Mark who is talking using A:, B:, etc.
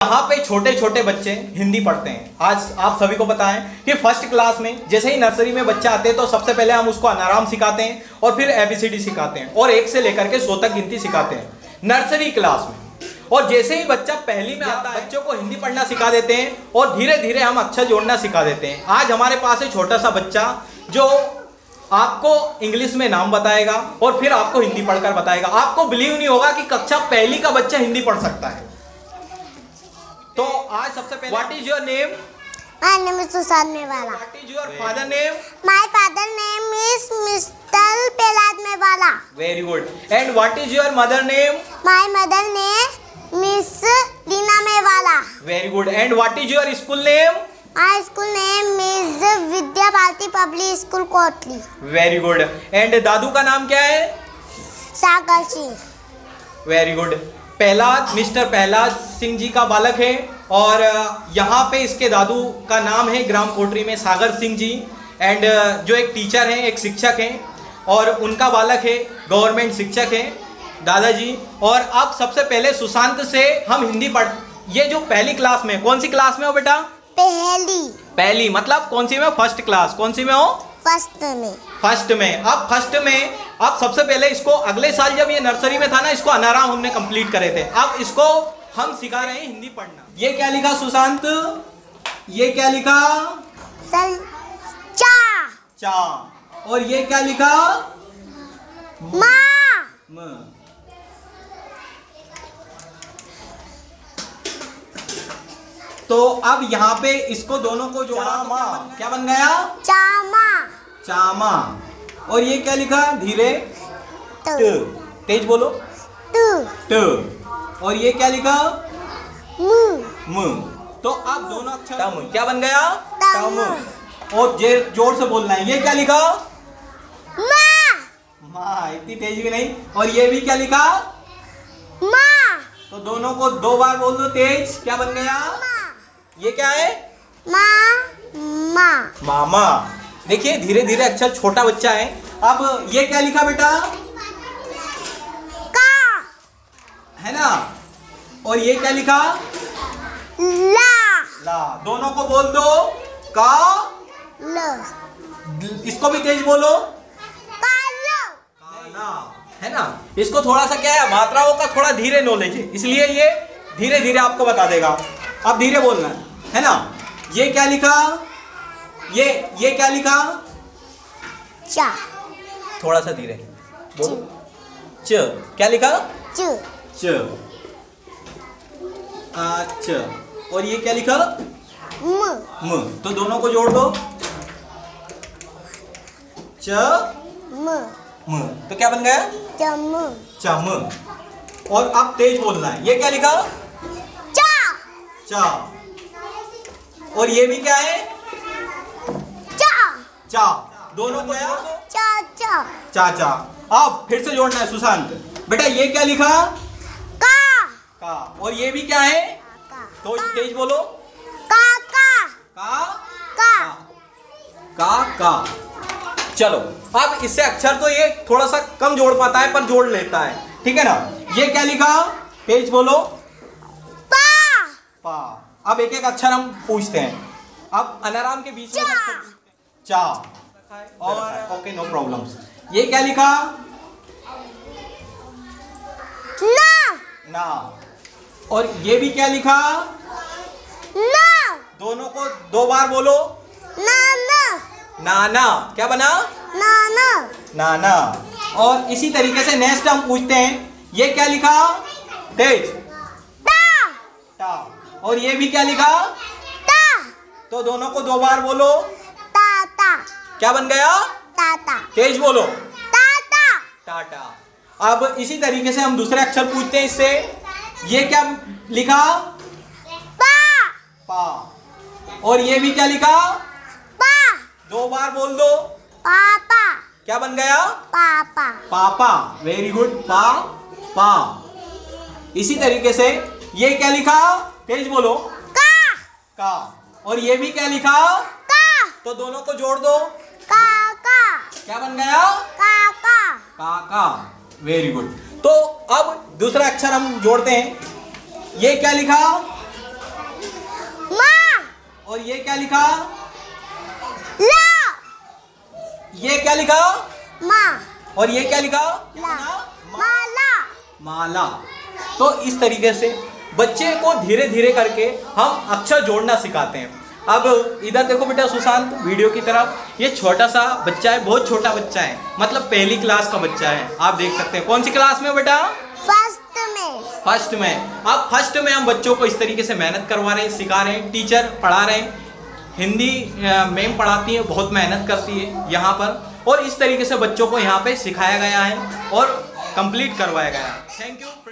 A: यहाँ पे छोटे छोटे बच्चे हिंदी पढ़ते हैं। आज आप सभी को पता है कि फर्स्ट क्लास में जैसे ही नर्सरी में बच्चा आते हैं तो सबसे पहले हम उसको अनाराम सिखाते हैं और फिर ABCD सिखाते हैं और 1 से लेकर के 100 तक गिनती सिखाते हैं नर्सरी क्लास में। और जैसे ही बच्चा पहली में आता है बच्चों को हिंदी पढ़ना सिखा देते हैं और धीरे धीरे हम अक्षर जोड़ना सिखा देते हैं। आज हमारे पास है छोटा सा बच्चा जो आपको इंग्लिश में नाम बताएगा और फिर आपको हिंदी पढ़कर बताएगा। आपको बिलीव नहीं होगा कि कक्षा पहली का बच्चा हिंदी पढ़ सकता है। तो आज सबसे पहले what is your name?
B: My name is Susan Mewala.
A: What is your father name?
B: My father name is Mr. Pelad Mewala.
A: Very good. And what is your mother name?
B: My mother name Miss Dina Mewala.
A: Very good. And what is your school name?
B: My school name is Vidya Bharati Public School Kotli.
A: Very good. And दादू का नाम क्या है?
B: Sagar Singh.
A: Very good. Prahlad, mister Prahlad Singh ji का बालक है और यहाँ पे इसके दादू का नाम है ग्राम कोटरी में सागर सिंह जी। एंड जो एक टीचर हैं, एक शिक्षक हैं और उनका बालक है गवर्नमेंट शिक्षक है दादाजी। और अब सबसे पहले सुशांत से हम हिंदी पढ़, ये जो पहली क्लास में, कौन सी क्लास में हो बेटा? पहली मतलब कौन सी में? First class. कौन सी में हो?
B: फर्स्ट में।
A: फर्स्ट में। अब सबसे पहले इसको अगले साल जब ये नर्सरी में था ना, इसको अनाराम हमने कंप्लीट करे थे। अब इसको हम सिखा रहे हैं हिंदी पढ़ना। ये क्या लिखा सुशांत? ये क्या लिखा? चा। और ये क्या लिखा? म। तो अब यहाँ पे इसको दोनों को जोड़ा तो क्या बन गया? चामा। और ये क्या लिखा? धीरे ट। तेज बोलो। ट। और ये क्या लिखा? मु। तो अब दोनों अक्षर तम क्या बन गया? तम। और जोर से बोलना है। ये क्या लिखा? माँ। इतनी तेज भी नहीं। और ये भी क्या लिखा? तो दोनों को 2 बार बोल दो तेज। क्या बन गया? ये क्या है? मामा। देखिए धीरे धीरे अक्षर, छोटा बच्चा है। अब ये क्या लिखा बेटा? है ना। और ये क्या लिखा? ला। दोनों को बोल दो का ल। इसको भी तेज बोलो। है ना। इसको थोड़ा सा क्या है, मात्राओं का थोड़ा धीरे नॉलेज है, इसलिए ये धीरे धीरे आपको बता देगा। अब धीरे बोलना है ना। ये क्या लिखा? ये क्या लिखा?
B: चा।
A: थोड़ा सा धीरे बोलो। च। क्या लिखा? च। अच्छा। और ये क्या लिखा? म। तो दोनों को जोड़ दो। च म। तो क्या बन गया? चम। और अब तेज बोलना है। ये क्या लिखा? चा। और ये भी क्या है? चा। दोनों को जोड़ दो। चाचा। अब फिर से जोड़ना है सुशांत। बेटा ये क्या लिखा? का। और ये भी क्या है? तो तेज बोलो। का। चलो अब इससे अक्षर तो ये थोड़ा सा कम जोड़ पाता है पर जोड़ लेता है, ठीक है ना। ये क्या लिखा? तेज बोलो। पा। अब एक एक अक्षर हम पूछते हैं। अब अनाराम के बीच में चा। और ओके नो प्रॉब्लम्स। ये क्या लिखा? ना। और ये भी क्या लिखा? दोनों को 2 बार बोलो। नाना। क्या बना? नाना। और इसी तरीके से नेक्स्ट हम पूछते हैं। ये क्या लिखा? तेज। टा। और ये भी क्या लिखा? तो दोनों को 2 बार बोलो। क्या बन गया? तेज बोलो। टाटा। अब इसी तरीके से हम दूसरे अक्षर पूछते हैं इससे। ये क्या लिखा? पा। और ये भी क्या लिखा? 2 बार बोल दो। क्या बन गया? पापा। Very good. पा। इसी तरीके से ये क्या लिखा? तेज बोलो। का। और ये भी क्या लिखा? तो दोनों को जोड़ दो। क्या बन गया? काका। Very good. तो अब दूसरा अक्षर हम जोड़ते हैं। ये क्या लिखा? ये क्या लिखा?
B: ला।
A: ये क्या लिखा?
B: मा।
A: और ये क्या लिखा?
B: ला। माला।
A: माला। तो इस तरीके से बच्चे को धीरे धीरे करके हम अक्षर जोड़ना सिखाते हैं। अब इधर देखो बेटा सुशांत, वीडियो की तरफ, ये छोटा सा बच्चा है, बहुत छोटा बच्चा है, मतलब पहली क्लास का बच्चा है। आप देख सकते हैं। कौन सी क्लास में बेटा?
B: फर्स्ट में।
A: फर्स्ट में। अब फर्स्ट में हम बच्चों को इस तरीके से मेहनत करवा रहे हैं, सिखा रहे हैं, टीचर पढ़ा रहे हैं। हिंदी मैम पढ़ाती है, बहुत मेहनत करती है यहाँ पर, और इस तरीके से बच्चों को यहाँ पे सिखाया गया है और कंप्लीट करवाया गया है। Thank you.